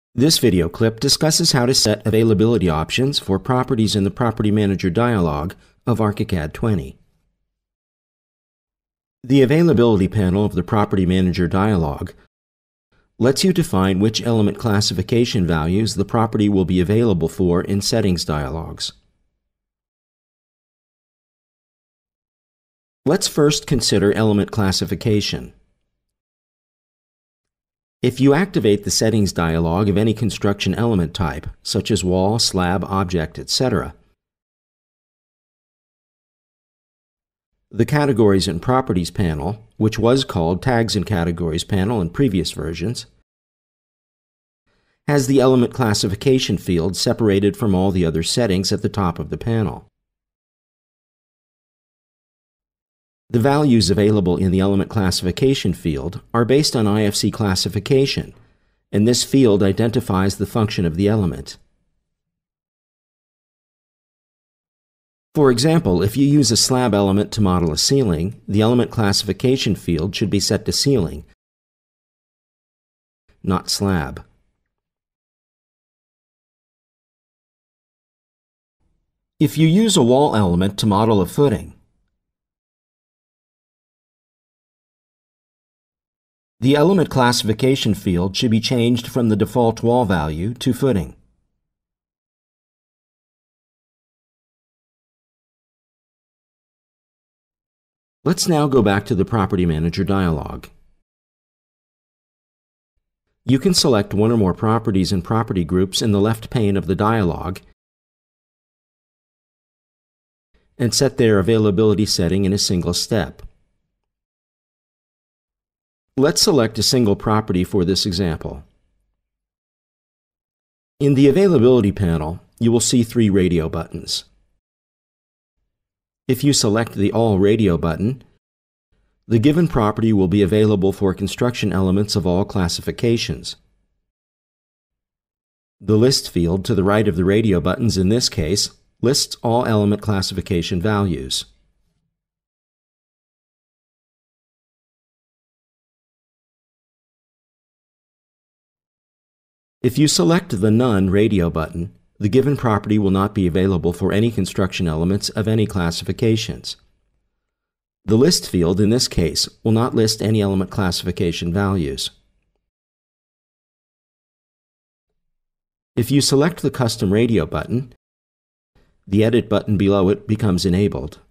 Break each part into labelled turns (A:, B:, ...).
A: This video clip discusses how to set availability options for properties in the Property Manager Dialog of ARCHICAD 20. The Availability panel of the Property Manager Dialog lets you define which element classification values the property will be available for in Settings Dialogs. Let's first consider element classification. If you activate the Settings dialog of any construction element type, such as wall, slab, object, etc., the Categories and Properties panel, which was called Tags and Categories panel in previous versions, has the element classification field separated from all the other settings at the top of the panel. The values available in the element classification field are based on IFC classification, and this field identifies the function of the element. For example, if you use a slab element to model a ceiling, the element classification field should be set to ceiling, not slab. If you use a wall element to model a footing, the element classification field should be changed from the default wall value to footing. Let's now go back to the Property Manager dialog. You can select one or more properties and property groups in the left pane of the dialog and set their availability setting in a single step. Let's select a single property for this example. In the Availability panel, you will see 3 radio buttons. If you select the All Radio button, the given property will be available for construction elements of all classifications. The List field to the right of the radio buttons in this case lists all element classification values. If you select the None radio button, the given property will not be available for any construction elements of any classifications. The List field in this case will not list any element classification values. If you select the Custom Radio button, the Edit button below it becomes enabled.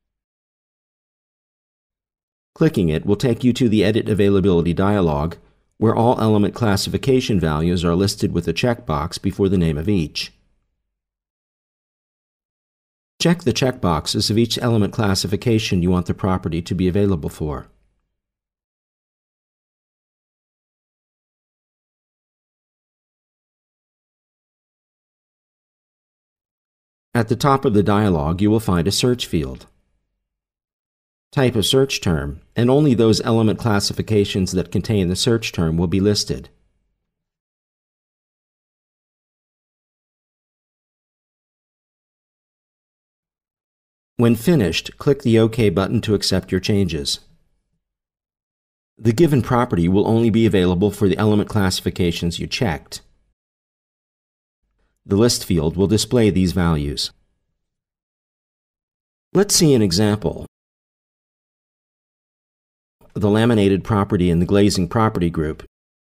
A: Clicking it will take you to the Edit Availability dialog, where all element classification values are listed with a checkbox before the name of each. Check the checkboxes of each element classification you want the property to be available for. At the top of the dialog, you will find a search field. Type a search term, and only those element classifications that contain the search term will be listed. When finished, click the OK button to accept your changes. The given property will only be available for the element classifications you checked. The List field will display these values. Let's see an example. The laminated property in the glazing property group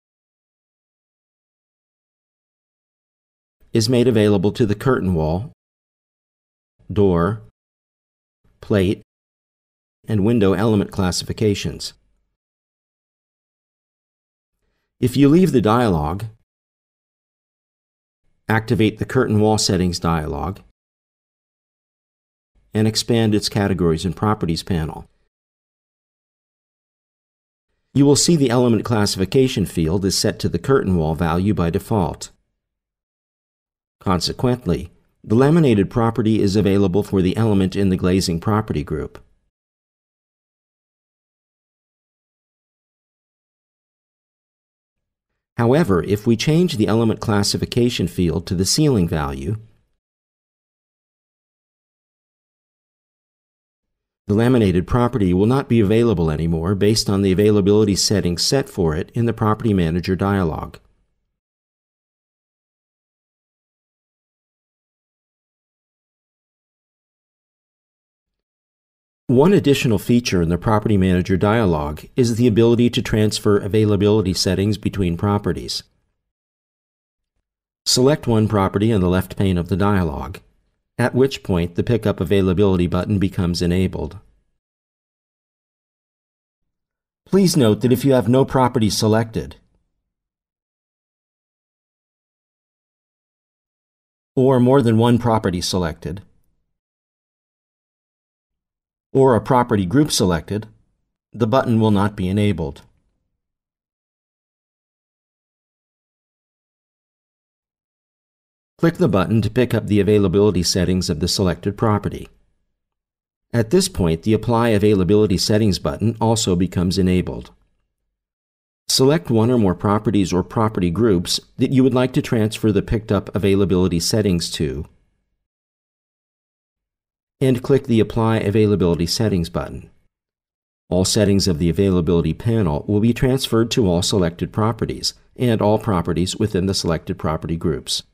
A: is made available to the curtain wall, door, plate, and window element classifications. If you leave the dialog, activate the Curtainwall Settings dialog, and expand its Categories and Properties panel, you will see the element classification field is set to the curtain wall value by default. Consequently, the laminated property is available for the element in the glazing property group. However, if we change the element classification field to the ceiling value, the laminated property will not be available anymore based on the availability settings set for it in the Property Manager dialog. One additional feature in the Property Manager Dialog is the ability to transfer availability settings between properties. Select one property in the left pane of the dialog, at which point the Pick Up Availability button becomes enabled. Please note that if you have no property selected, or more than one property selected, or a property group selected, the button will not be enabled. Click the button to pick up the availability settings of the selected property. At this point, the Apply Availability Settings button also becomes enabled. Select one or more properties or property groups that you would like to transfer the picked up availability settings to, and click the Apply Availability Settings button. All settings of the Availability panel will be transferred to all selected properties and all properties within the selected property groups.